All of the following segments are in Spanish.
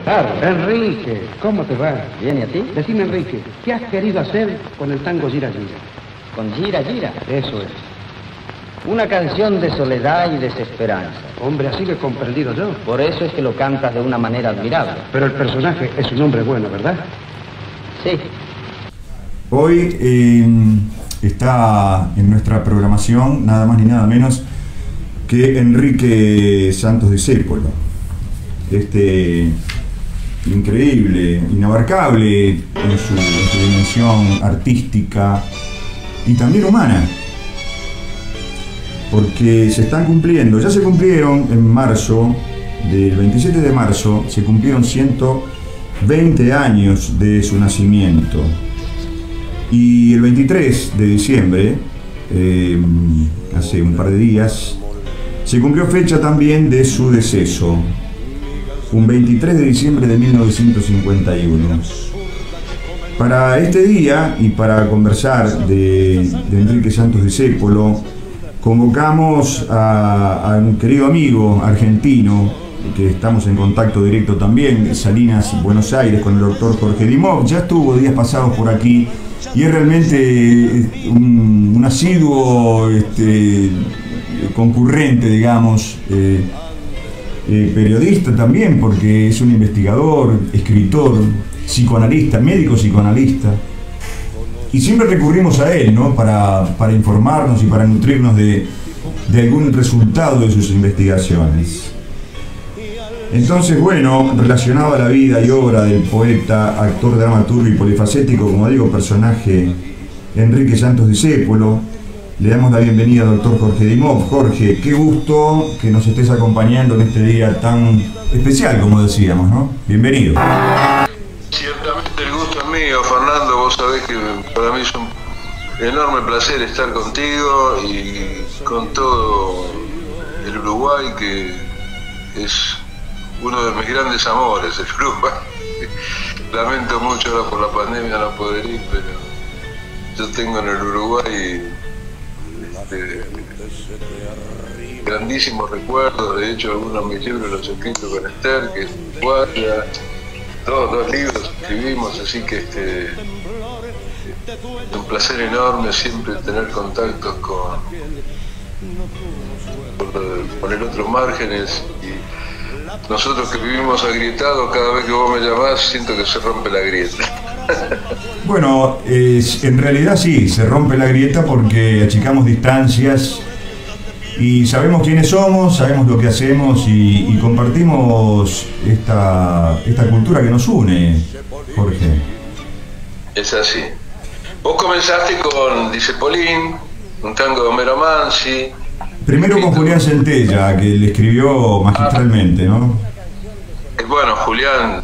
Carlos. Enrique, ¿cómo te va? ¿Bien y a ti? Decime, Enrique, ¿qué has querido hacer con el tango Gira Gira? Con Gira Gira. Eso es. Una canción de soledad y desesperanza. Hombre, así lo he comprendido yo. Por eso es que lo cantas de una manera admirable. Pero el personaje es un hombre bueno, ¿verdad? Sí. Hoy está en nuestra programación nada más ni nada menos que Enrique Santos Discépolo. Este increíble, inabarcable en su dimensión artística y también humana. Porque se están cumpliendo, ya se cumplieron en marzo, del 27 de marzo, se cumplieron 120 años de su nacimiento. Y el 23 de diciembre, hace un par de días, se cumplió fecha también de su deceso, un 23 de diciembre de 1951. Para este día y para conversar de Enrique Santos Discépolo, convocamos a un querido amigo argentino, que estamos en contacto directo también, de Salinas, Buenos Aires, con el doctor Jorge Dimov. Ya estuvo días pasados por aquí y es realmente un asiduo concurrente, digamos, periodista también, porque es un investigador, escritor, psicoanalista, médico psicoanalista. Y siempre recurrimos a él, ¿no? para informarnos y para nutrirnos de algún resultado de sus investigaciones. Entonces, bueno, relacionado a la vida y obra del poeta, actor, dramaturgo y polifacético, como digo, personaje Enrique Santos Discépolo, le damos la bienvenida al doctor Jorge Dimov. Jorge, qué gusto que nos estés acompañando en este día tan especial, como decíamos, ¿no? Bienvenido. Ciertamente el gusto es mío, Fernando. Vos sabés que para mí es un enorme placer estar contigo y con todo el Uruguay, que es uno de mis grandes amores, el Uruguay. Lamento mucho ahora por la pandemia no poder ir, pero yo tengo en el Uruguay grandísimos recuerdos. De hecho, algunos de mis libros los he escrito con Esther, que es guardia. Dos libros escribimos, así que es un placer enorme siempre tener contactos con el otro Márgenes. Y nosotros que vivimos agrietados, cada vez que vos me llamás siento que se rompe la grieta. Bueno, en realidad sí, se rompe la grieta porque achicamos distancias y sabemos quiénes somos, sabemos lo que hacemos y compartimos esta cultura que nos une, Jorge. Es así. Vos comenzaste con Discepolín, un tango de Homero Mansi. Primero con Julián Centella, que le escribió magistralmente, ¿no? Bueno, Julián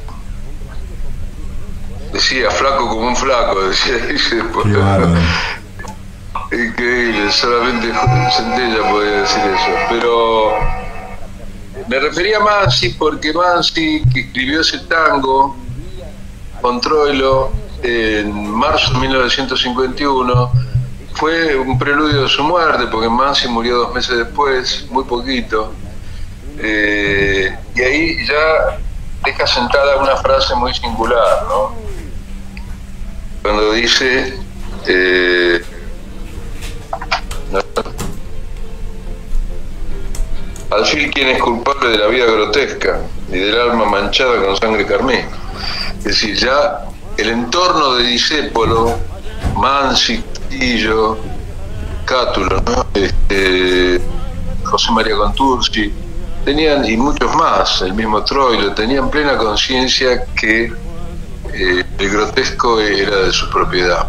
decía flaco como un flaco, decía. Qué bárbaro. Increíble, solamente Centella podía decir eso. Pero me refería a Mansi porque Mansi, que escribió ese tango con Troilo en marzo de 1951, fue un preludio de su muerte, porque Mansi murió 2 meses después, muy poquito. Y ahí ya deja sentada una frase muy singular, ¿no? Cuando dice al fin, ¿quién es culpable de la vida grotesca y del alma manchada con sangre carmín? Es decir, ya el entorno de Discépolo, Mansi, Castillo, Cátulo, ¿no? José María Contursi, tenían, y muchos más, el mismo Troilo, tenían plena conciencia que el grotesco era de su propiedad.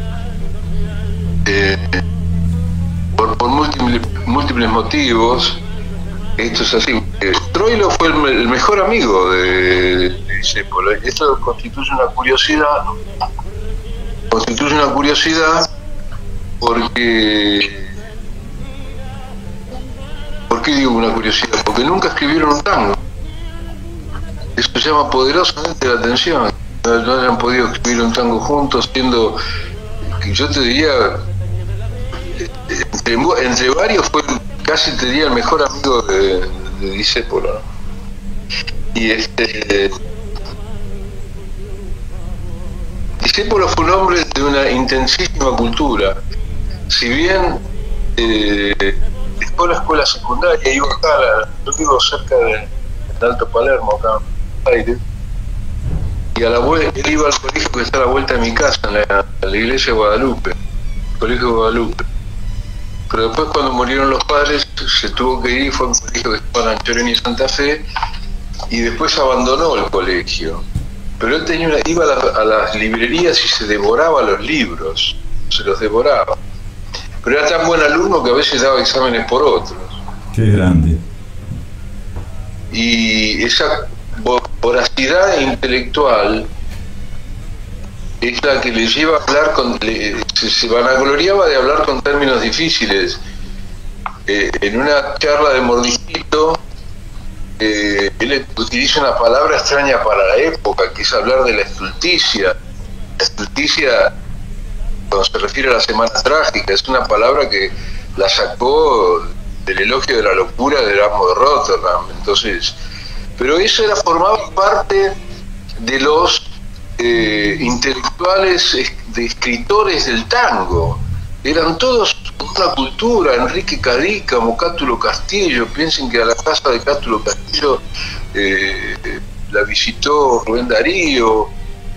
Por múltiples motivos, esto es así. Troilo fue el mejor amigo de Discépolo. Esto constituye una curiosidad. Porque... ¿Por qué digo una curiosidad? Porque nunca escribieron un tango. Eso llama poderosamente la atención. No hayan podido escribir un tango juntos, siendo, yo te diría, entre varios fue casi, te diría, el mejor amigo de Discépolo. Y Discépolo fue un hombre de una intensísima cultura. Si bien dejó la escuela secundaria, iba acá, yo vivo cerca de Alto Palermo, acá en Buenos Aires, y a la vuelta, él iba al colegio que está a la vuelta de mi casa, en la iglesia de Guadalupe, el colegio de Guadalupe. Pero después, cuando murieron los padres, se tuvo que ir, fue a un colegio que estaba en Anchorena y Santa Fe, y después abandonó el colegio. Pero él iba a las librerías y se devoraba los libros, se los devoraba. Pero era tan buen alumno que a veces daba exámenes por otros. Qué grande. Y esa voracidad intelectual es la que le lleva a hablar se vanagloriaba de hablar con términos difíciles. En una charla de Mordijito, él utiliza una palabra extraña para la época, que es hablar de la estulticia. La estulticia, cuando se refiere a la Semana Trágica, es una palabra que la sacó del elogio de la locura de Erasmo de Rotterdam. Entonces, pero eso formaba parte de los intelectuales, de escritores del tango. Eran todos una cultura. Enrique Cadícamo, Cátulo Castillo, piensen que a la casa de Cátulo Castillo la visitó Rubén Darío.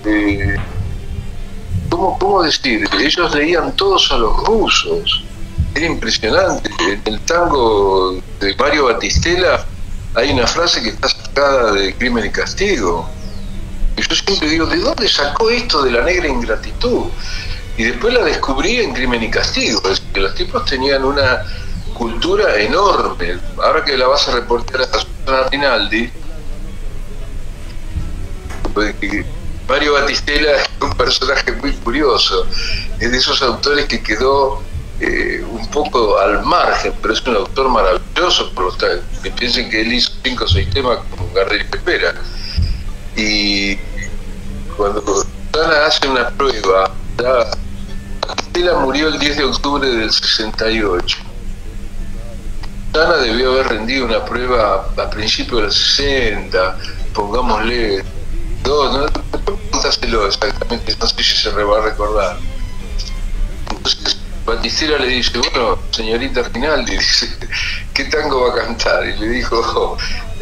¿Cómo decir? Ellos leían todos a los rusos. Era impresionante. En el tango de Mario Batistela hay una frase que está sacada de Crimen y Castigo. Y yo siempre digo, ¿de dónde sacó esto de la negra ingratitud? Y después la descubrí en Crimen y Castigo. Es decir, que los tipos tenían una cultura enorme. Ahora que la vas a reportear a Susana Rinaldi, Mario Batistela es un personaje muy curioso. Es de esos autores que quedó un poco al margen, pero es un autor maravilloso, que piensen que él hizo 5 o 6 temas con Gardel y Pepera. Y cuando Susana hace una prueba, Batistela murió el 10 de octubre del 68. Susana debió haber rendido una prueba a principios de los 60, pongámosle, no contárselo exactamente, no sé si se va a recordar. Entonces Batistela le dice, bueno, señorita Rinaldi, dice, ¿qué tango va a cantar? Y le dijo,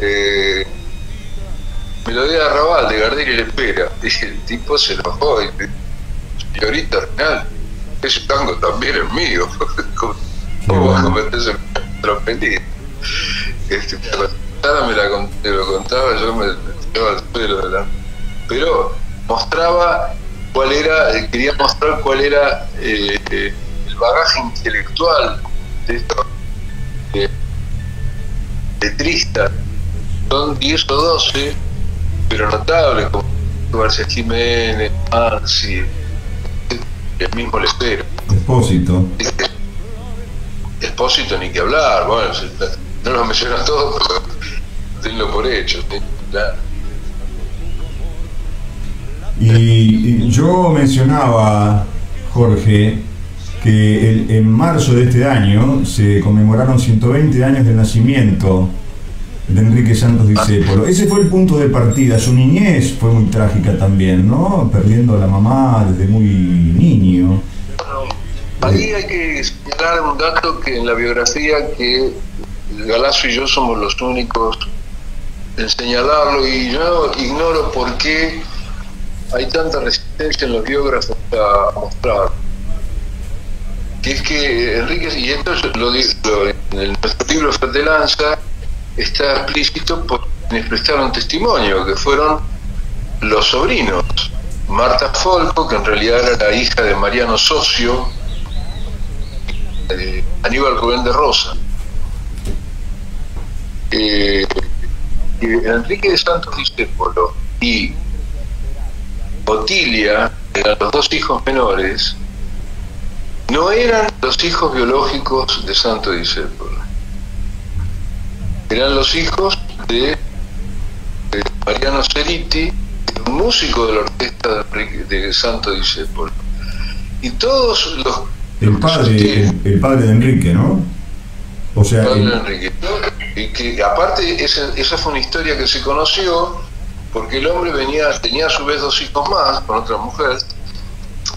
Melodía de Arrabal, de Gardel y Lepera. Y el tipo se enojó y le dijo, señorita Rinaldi, ese tango también es mío. ¿Cómo vas a meterse en trompetista? Cuando me lo contaba, yo me tiraba al suelo de la... Pero mostraba quería mostrar cuál era el bagaje intelectual de estos letristas. Son 10 o 12, pero notables, como García Jiménez, Mansi, el mismo Lepera. Expósito ni que hablar, bueno, no lo menciono todo, pero tenlo por hecho, claro. Y yo mencionaba, Jorge, que en marzo de este año se conmemoraron 120 años del nacimiento de Enrique Santos Discépolo. Ese fue el punto de partida. Su niñez fue muy trágica también, ¿no? Perdiendo a la mamá desde muy niño. Ahí hay que señalar un dato que en la biografía que Galazo y yo somos los únicos en señalarlo, y yo ignoro por qué hay tanta resistencia en los biógrafos a mostrar, que es que Enrique, y esto en nuestro libro Fratelanza está explícito por quienes prestaron testimonio, que fueron los sobrinos. Marta Folco, que en realidad era la hija de Mariano Socio, Aníbal Rubén de Rosa, Enrique de Santos Discépolo y Otilia, eran los 2 hijos menores, no eran los hijos biológicos de Santos Discépolo, eran los hijos de Mariano Ceriti, un músico de la orquesta de Santos Discépolo. Y todos los... El padre de Enrique, ¿no? O sea, el padre de Enrique. Y que aparte esa fue una historia que se conoció porque el hombre tenía a su vez 2 hijos más con otra mujer,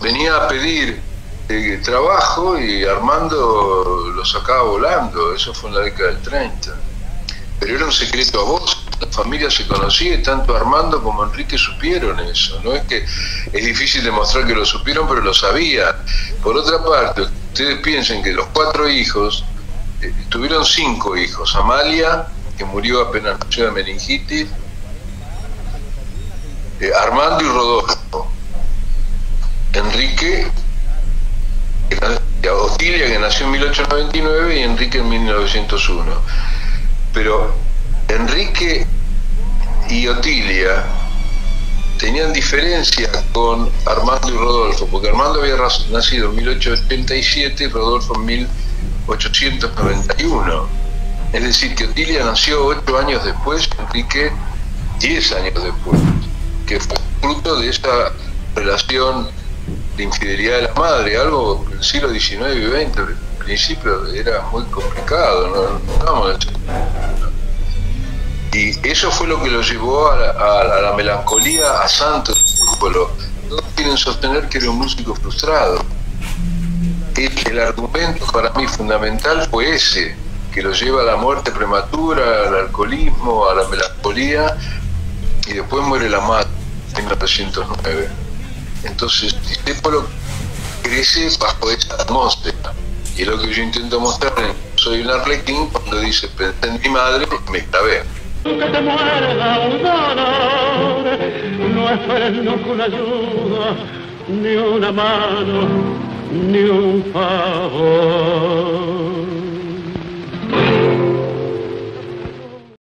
venía a pedir trabajo y Armando lo sacaba volando. Eso fue en la década del 30. Pero era un secreto a voces, la familia se conocía y tanto Armando como Enrique supieron eso. No es que es difícil demostrar que lo supieron, pero lo sabían. Por otra parte, ustedes piensen que los 4 hijos, tuvieron 5 hijos. Amalia, que murió apenas nació de meningitis, Armando y Rodolfo, Enrique, Otilia, que nació en 1899, y Enrique en 1901. Pero Enrique y Otilia tenían diferencia con Armando y Rodolfo, porque Armando había nacido en 1887 y Rodolfo en 1891. Es decir, que Otilia nació 8 años después, Enrique 10 años después, que fue fruto de esa relación de infidelidad de la madre, algo en el siglo XIX y XX, al principio era muy complicado, no estábamos. Y eso fue lo que lo llevó a la melancolía a Santos. Todos quieren sostener que era un músico frustrado. El argumento para mí fundamental fue ese, que lo lleva a la muerte prematura, al alcoholismo, a la melancolía, y después muere la madre en 1909. Entonces, Discépolo crece bajo esa atmósfera, y es lo que yo intento mostrar en Soy un Arlequín, cuando dice: pensé en mi madre, me clavé. Que te muerda un dolor, no esperes nunca una ayuda, ni una mano, ni un favor.